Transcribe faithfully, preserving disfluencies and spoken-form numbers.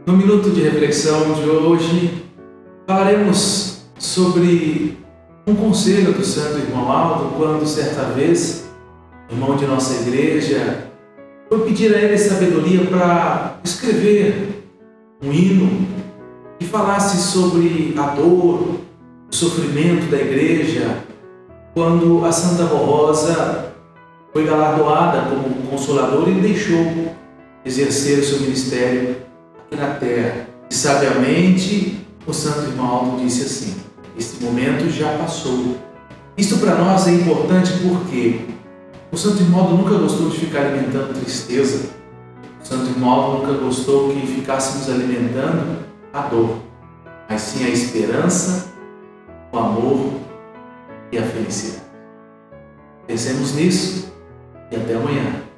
No minuto de reflexão de hoje, falaremos sobre um conselho do Santo Irmão Aldo, quando certa vez, irmão de nossa igreja, foi pedir a ele sabedoria para escrever um hino que falasse sobre a dor, o sofrimento da igreja, quando a Santa Rosa foi galardoada como consoladora e deixou exercer o seu ministério aqui na terra. E sabiamente o Santo Irmão Aldo disse assim: este momento já passou. Isto para nós é importante porque o Santo Irmão Aldo nunca gostou de ficar alimentando tristeza. O Santo Irmão Aldo nunca gostou que ficássemos alimentando a dor, mas sim a esperança, o amor e a felicidade. Pensemos nisso e até amanhã.